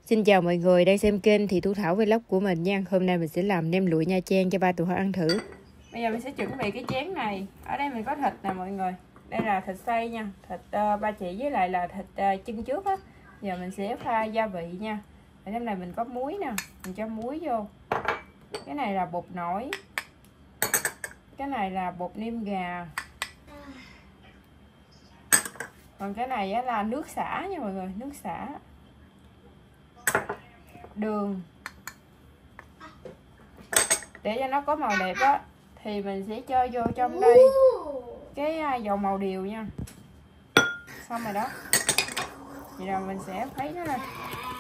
Xin chào mọi người đang xem kênh Thị Thu Thảo Vlog của mình nha. Hôm nay mình sẽ làm nem lụi Nha Trang cho ba tụi họ ăn thử. Bây giờ mình sẽ chuẩn bị cái chén này. Ở đây mình có thịt nè mọi người. Đây là thịt xay nha, thịt ba chỉ với lại là thịt chân trước á. Giờ mình sẽ pha gia vị nha. Ở trong này mình có muối nè, mình cho muối vô. Cái này là bột nổi. Cái này là bột nêm gà. Còn cái này á là nước sả nha mọi người, nước sả. Đường. Để cho nó có màu đẹp á thì mình sẽ cho vô trong đây cái dầu màu điều nha. Xong rồi đó. Vậy rồi mình sẽ khuấy nó lên.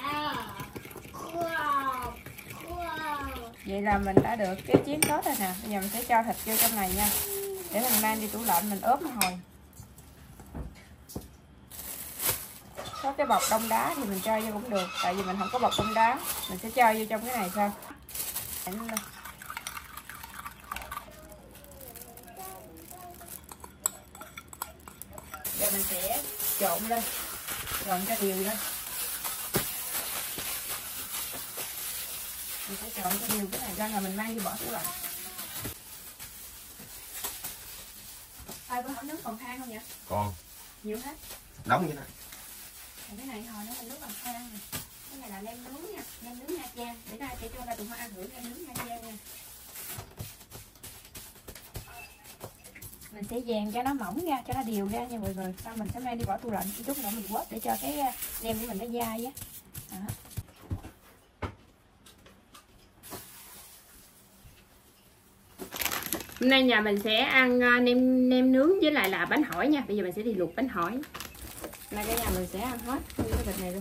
Vậy là mình đã được cái chén sốt rồi nè. Bây giờ mình sẽ cho thịt vô trong này nha. Để mình mang đi tủ lạnh mình ốp một hồi. Có cái bọc đông đá thì mình cho vô cũng được. Tại vì mình không có bọc đông đá. Mình sẽ cho vô trong cái này thôi. Giờ mình sẽ trộn lên. Trộn cho đều lên. Mình sẽ trộn cho đều cái này ra là mình mang đi bỏ tủ lạnh. Ai có nấu nước còn than không vậy? Còn. Nhiều hết. Nóng vậy nè. Cái này hồi nó mình nướng bằng than này. Cái này là nem nướng nha, nem nướng Nha Trang. Để ra sẽ cho ra tụi họ ăn thử nem nướng Nha Trang nha. Mình sẽ dàn cho nó mỏng ra, cho nó đều ra nha mọi người. Sau mình sẽ mang đi bỏ tủ lạnh chút nữa mình quết để cho cái nem của mình nó dai á. Đó. Hôm nay nhà mình sẽ ăn nem nướng với lại là bánh hỏi nha. Bây giờ mình sẽ đi luộc bánh hỏi. Hôm nay cả nhà mình sẽ ăn hết cái thịt này luôn.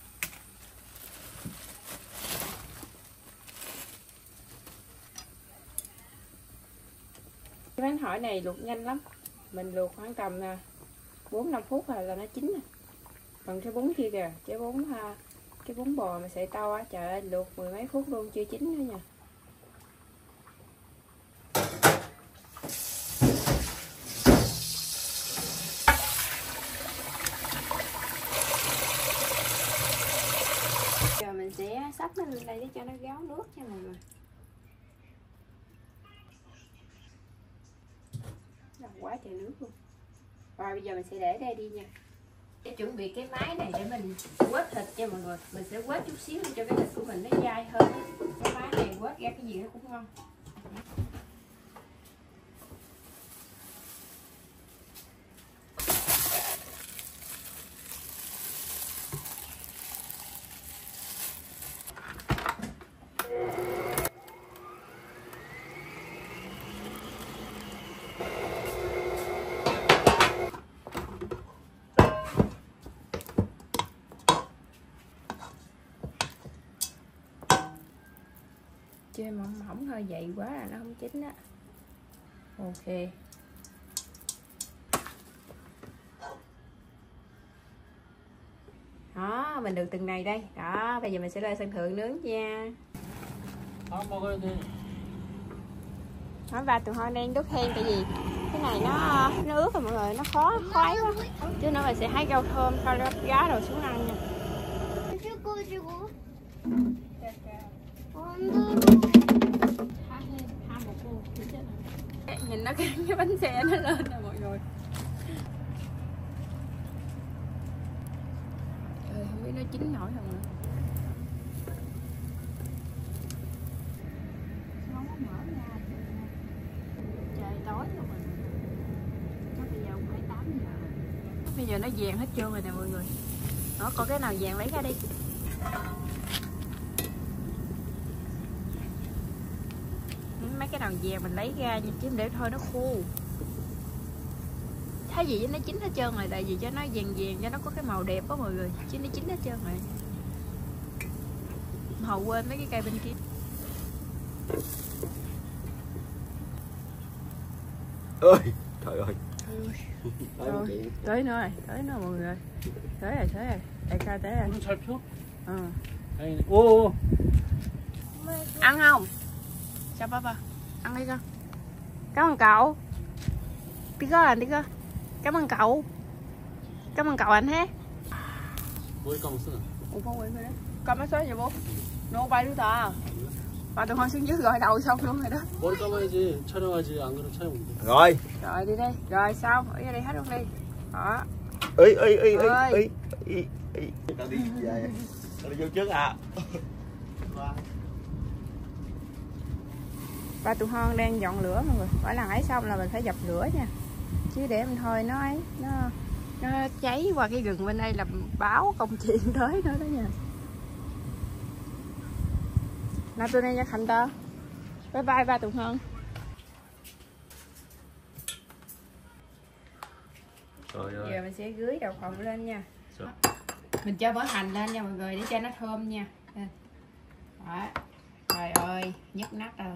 Cái bánh hỏi này luộc nhanh lắm. Mình luộc khoảng tầm 4-5 phút là nó chín nè. Còn cái bún kia kìa, cái bún bò mà xay to á, trời ơi luộc 10 mấy phút luôn chưa chín nữa nha. Giờ mình sẽ xách nó lên đây để cho nó ráo nước nha mọi người. Quá trời nước luôn. Rồi bây giờ mình sẽ để đây đi nha. Để chuẩn bị cái máy này để mình quết thịt cho mọi người. Mình sẽ quết chút xíu để cho cái thịt của mình nó dai hơn. Cái máy này quết ra cái gì nó cũng ngon. Chơi mỏng mỏng thôi vậy quá là nó không chín á. Ok. Đó, mình được từng này đây. Đó, bây giờ mình sẽ lên sân thượng nướng nha. Nói ba tụi họ đang đốt than tại vì cái này nó ướt rồi mọi người, nó khó khoái quá. Chứ nữa mình sẽ hái rau thơm sau đó gá rồi xuống ăn nha. Nhìn nó cắn cái bánh xe nó lên nè mọi người. Trời, không biết nó chín nổi không nữa. Nó mở ra. Trời tối rồi mình. Chắc bây giờ cũng phải 8 giờ. Bây giờ nó vàng hết trơn rồi nè mọi người. Đó, có cái nào vàng lấy ra đi. Mấy cái nào vàng mình lấy ra chứ để thôi nó khô. Thấy gì nó chín hết trơn rồi, tại vì cho nó vàng vàng cho nó có cái màu đẹp đó mọi người, chứ nó chín hết trơn rồi. Hầu quên mấy cái cây bên kia. Ơi, trời ơi. Rồi, tới nữa rồi, tới nữa mọi người. Tới rồi. Đại ca tới rồi. Ăn không? Chào ba. Ăn đi con. Cảm ơn cậu. Đi cơ. Cảm ơn cậu anh hết. Với con xin. Ủa con quên rồi đó. Cầm máy số vậy bố. Nô bay luôn ta. Và tụi con xuống dưới gọi đầu xong luôn rồi đó. 머리 감아야지. 촬영하지. 안 그러면 촬영 못해. Rồi. Rồi đi đây. Rồi sao? Ở đây hết luôn đi. Đó. Ý. Tao đi về. Tao đi vô trước à. Ba tụi con đang dọn lửa mọi người. Mỗi lần ấy xong là mình phải dập lửa nha. Chứ để mình thôi nó ấy nó cháy qua cái rừng bên đây là báo công chuyện tới nữa đó nha. Nào tụi này nha Khánh tơ. Bye bye ba tụi con. Rồi. Giờ mình sẽ rưới đậu phộng lên nha. Rồi. Mình cho bó hành lên nha mọi người để cho nó thơm nha. Đó. Trời ơi, nhức nách rồi.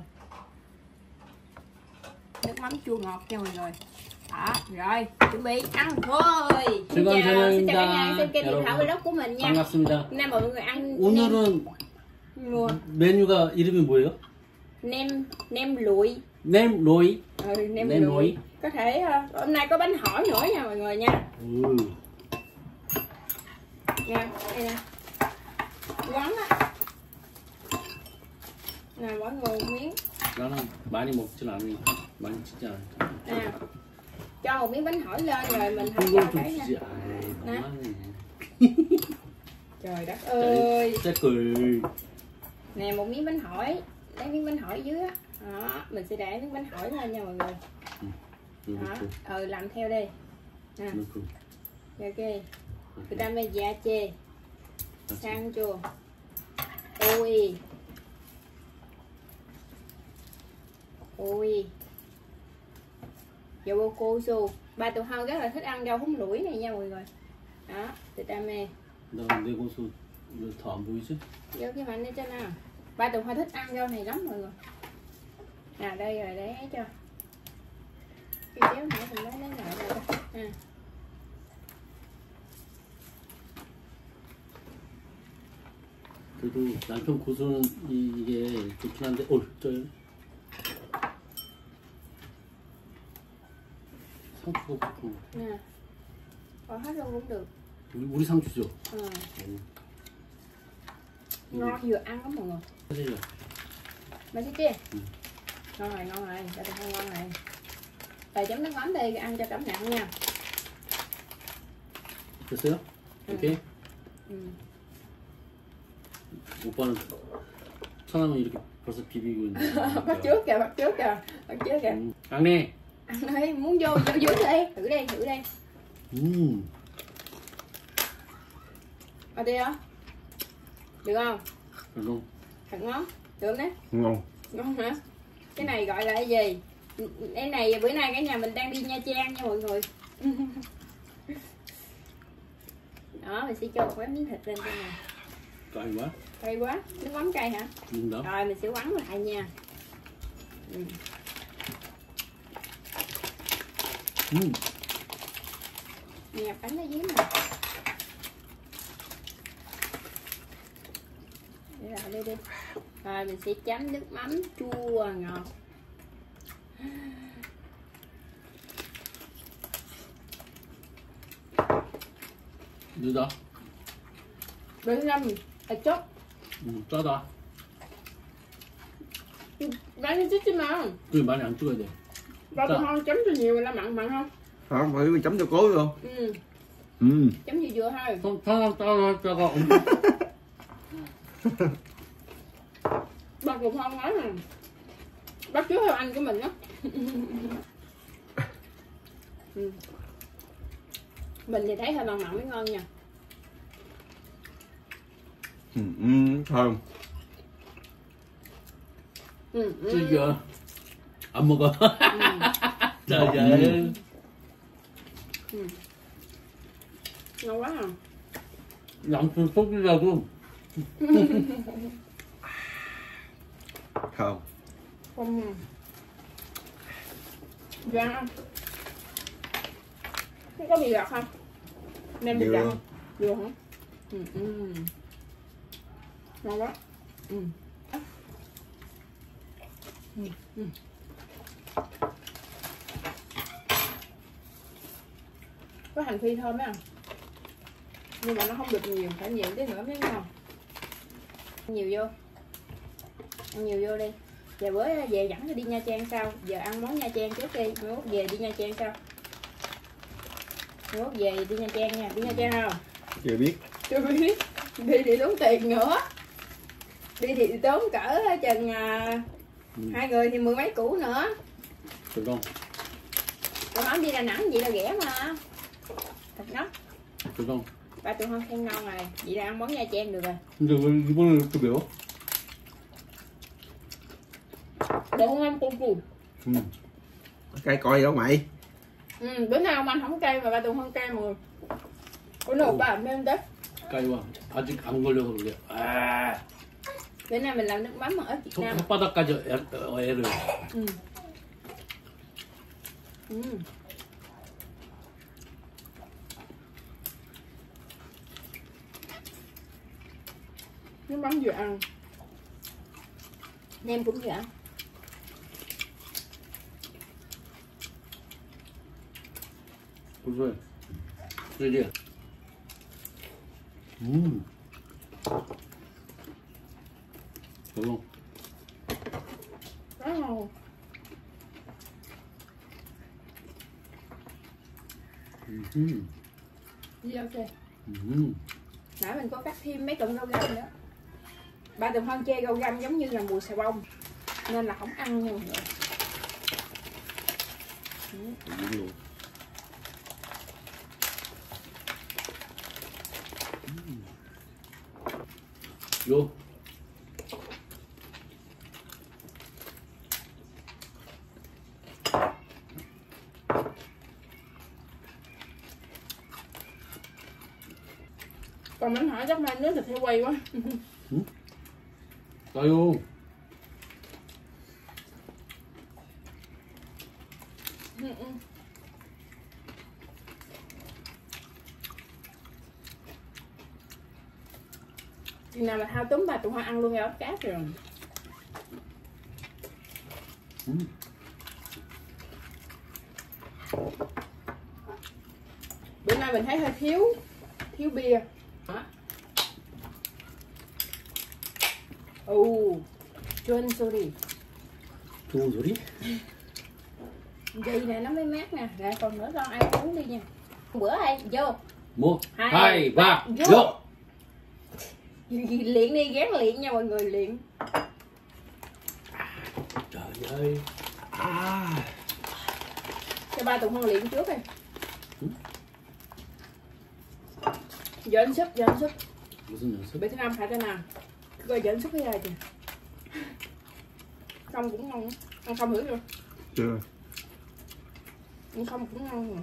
Nước mắm chua ngọt nha mọi người. Đó, rồi, chuẩn bị ăn thôi. Xin chào cả nhà xem kênh Điện Thảo Vlog của mình nha. 반갑습니다. Hôm nay mọi người ăn 오늘은 메뉴가 이름이 뭐예요? nem lụi. Nem lối. Nem Nem lụi. lụi. Có thể hôm nay có bánh hỏi nữa nha mọi người nha. Nha, đây nè. Quán á. Nè, mỗi người một miếng. 나는 많이 먹진 않으니까 많이 찍지 않으니까. Nè. Cho một miếng bánh hỏi lên rồi mình học 이걸 cho 좀 cái nha. 주지. 아이, 너무하네. Trời đất ơi. 짤걸. Nè một miếng bánh hỏi. Lấy miếng bánh hỏi dưới á. Đó, mình sẽ để miếng bánh hỏi lên nha mọi người. Đó, làm theo đi. Nè. Ok. 그다음에 야채, 상추, 오이, dầu 고수. Ba tụi con rất là thích ăn rau húng lủi này nha mọi người. Đó, 그다음에 나내 고수 더안 보이지? vô cái mạnh đi cho nào. Ba tụi con thích ăn rau này lắm mọi người. Nè đây rồi để ấy cho. Cái chéo nãy mình lấy lại rồi đó. À. 그래도 남편 고수는 이게 좋긴 한데, 쪄요. 상추가 보통. Nè, bỏ hết luôn cũng được. 우리 상추죠? Ngon vừa ăn lắm mọi người. 사실이야. Mấy cái kia. Ngon rồi, cho tôi không ngon này. Rồi chấm nước mắm đi, ăn cho cảm nhận nha. 됐어요? 오케이? 오빠는 천하면 이렇게 벌써 비비고 있는데. Bắt trước kìa. 강래. Ăn đi, muốn vô dưới đi. Thử đi. Ở đây hả? Được không? 별로. Thật ngon. Được đấy. Ngon. Ngon hả? Cái này gọi là cái gì? Cái này bữa nay cả nhà mình đang đi Nha Trang nha mọi người. Đó, mình sẽ cho một cái miếng thịt lên trên này. cay quá. Cay quá. Nước mắm cay hả? Đó. Rồi mình sẽ quấn lại nha. Nè, bánh ở dưới nè. Để lại đây đi. Rồi mình sẽ chấm nước mắm chua ngọt. 넣다. Bên lâm thịt chốt. 짜다. Bán chút chứ mà. 그래 많이 안 찍어야 돼. Ba tụi con chấm cho nhiều là mặn không? Không, phải mình chấm cho cố luôn. Chấm vừa vừa thôi. 짜가 Ba tụi con nói nè. Bắt chước theo anh của mình đó. Mình thì thấy hơi mặn mới ngon nha. Thơm. 찌겨. 안 먹어. 짜자. Ngon quá à. 양푼 속이라고. Không. Không. Dạ không? Không có bị gọt không? Nem bị gọt không? Được hả? Ngon quá. Có hành phi thơm á, nhưng mà nó không được nhiều, phải nhiều tí nữa mới ngon. Nhiều vô. Ăn nhiều vô đi. Giờ bữa về dẫn đi Nha Trang sau. Giờ ăn món Nha Trang trước đi. Mai mốt về đi Nha Trang sau. Mai mốt về đi Nha Trang nha. Đi Nha Trang không? Chưa biết. Chưa biết. Đi thì tốn tiền nữa. Đi thì tốn cỡ chừng hai người thì 10 mấy củ nữa. Được không? Tụi không đi Đà Nẵng vậy là rẻ mà. Thật đó. Được không? Ba tụi không khen ngon rồi. Vậy là ăn món Nha Trang được rồi. 근데 왜 이번에 이렇게 매워? Đậu không cô cù. Cái coi đâu mày. Bữa nào ông anh không cay mà ba tụi không cay mà. Bữa nào ba làm thêm đấy. 까이와 아직 안 걸려서 그래. 아, Bữa nay mình làm nước mắm ở Việt Nam. 손바닥까지 애를. Nước mắm vừa ăn. Nem cũng vừa ăn. 고소해. 그래. 너무. Rất ngon. Đi đâu kìa. Nãy mình có cắt thêm mấy cọng rau găm nữa. Ba tụi không chê rau găm giống như là mùi xà bông nên là không ăn nha mọi người. 요. Còn mình hỏi chắc mai nước thịt heo quay quá. 나요. Chừng nào mà thao túm bà tụi hoa ăn luôn cái ốc cá rồi. Bữa nay mình thấy hơi thiếu bia. John sorry. 좋은 소리? Dây này nó mới mát nè. Rồi còn nữa con ai uống đi nha. Bữa ai vô. 뭐? Hai, 하이 바 vô. 요. Luyện đi, gán luyện nha mọi người, luyện. Trời ơi. Cho ba tụi con luyện trước đi. Giờ anh súp. 무슨 연습? Bữa thứ năm phải thế nào? Coi giờ anh súp với ai kìa. Không cũng ngon. Ăn không thử chưa? Chưa. Ăn không cũng ngon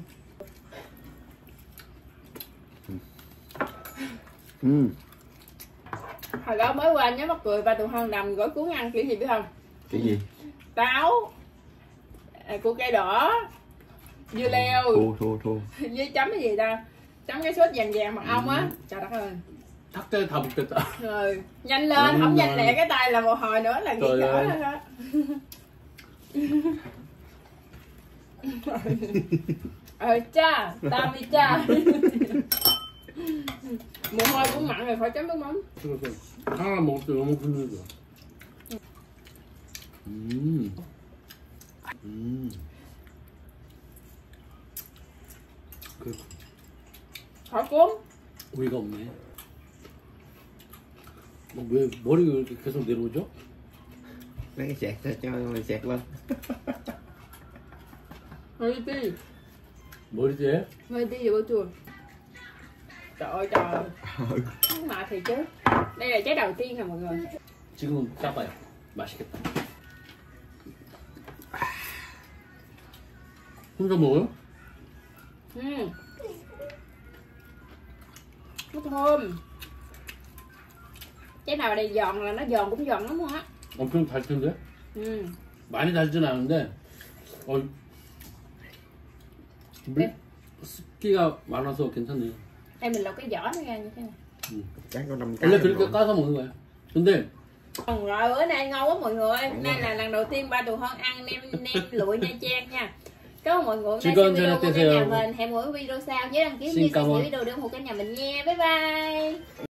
rồi. Hồi đó mới qua nhớ mắc cười ba tụi con làm gói cuốn ăn kiểu gì biết không? Cái gì? Táo, củ cây đỏ, dưa leo, thua. với chấm cái gì ta? Chấm cái sốt vàng vàng mật ong á. Trời đất ơi. 탁대 다 먹겠다. Rồi, nhanh lên, không nhanh lẹ cái tay là một hồi nữa là nghỉ cỡ rồi đó. Cha, tao đi cha. Mồ hôi cũng mặn rồi, phải chấm nước mắm. 그래서 하나 먹을 때 너무 힘들죠. 그 Hỏi cuốn. 어이가 없네. 왜 머리가 이렇게 계속 내려오죠? Lấy cái sẹt ra cho mày sẹt lên. Rồi đi. 머리띠에? Rồi đi về bữa chùa. Trời ơi trời. Mà thì chứ. Đây là trái đầu tiên nè mọi người. 지금은 까봐요. 맛있겠다. 혼자 먹어요? Nó thơm. Trái nào đây giòn là nó giòn cũng giòn lắm luôn á. 엄청 달 텐데? 많이 달진 않은데 습기가 많아서 괜찮네요. Đây mình lột cái vỏ nó ra như thế này. Chắc có 5 cái. 원래 그렇게 까서 먹는 거야. 근데 Rồi bữa nay ngon quá mọi người. Nay là lần đầu tiên ba tụi con ăn nem lụi Nha Trang nha. Cảm ơn mọi người. Nay xem video của cả nhà mình. Hẹn mỗi video sau nhớ đăng ký, chia sẻ video để ủng hộ cả nhà mình nha. Bye bye.